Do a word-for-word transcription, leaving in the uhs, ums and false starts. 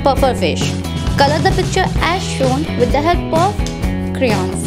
pufferfish. Color the picture as shown with the help of crayons.